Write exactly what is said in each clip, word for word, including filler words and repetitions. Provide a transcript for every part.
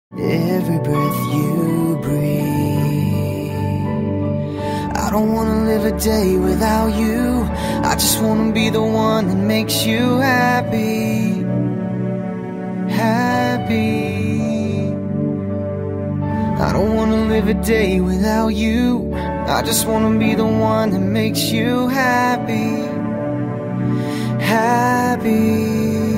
Every breath you breathe, I don't wanna live a day without you. I just wanna be the one that makes you happy, happy. I don't wanna live a day without you. I just wanna be the one that makes you happy, happy.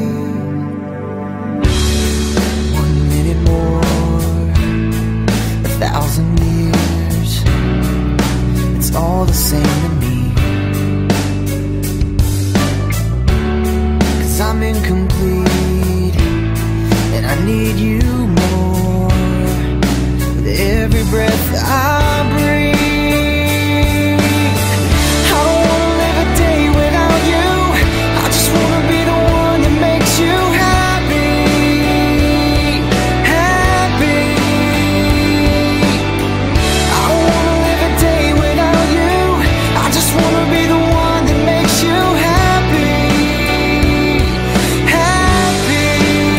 Thousand years, it's all the same to me. 'Cause I'm incomplete, and I need you more. With every breath I breathe, I don't wanna live a day without you. I just wanna be the one that makes you happy, happy. Wanna be the one that makes you happy, happy.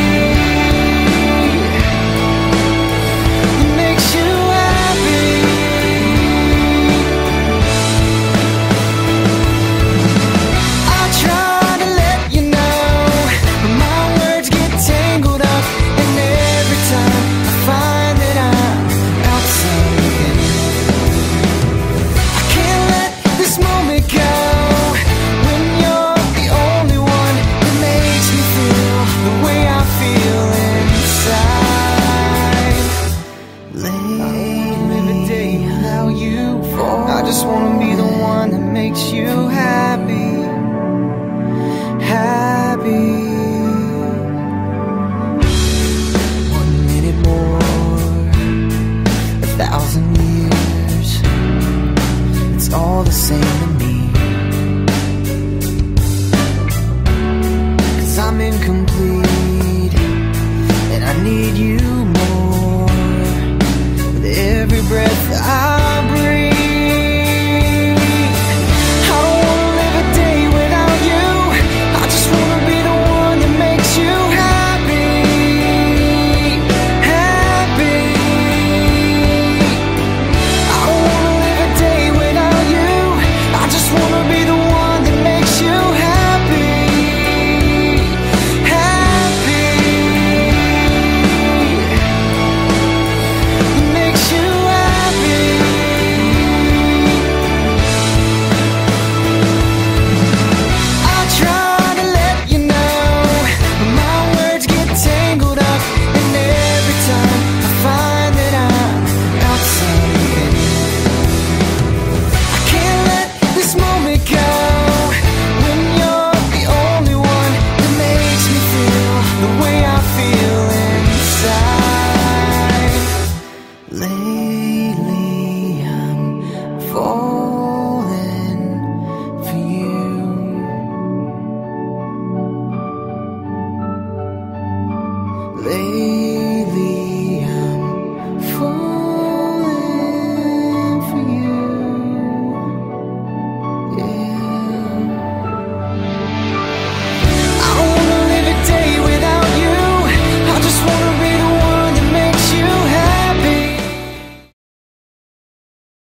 It makes you happy. I try to let you know, but my words get tangled up, and every time I find that I'm outside again. I can't let this moment go, when you're the only one that makes me feel the way I feel inside. Late, live a day without you. I just wanna be the one that makes you happy, happy. One minute more, a thousand years, it's all the same to me. 'Cause I'm incomplete, and I need you more. With every breath I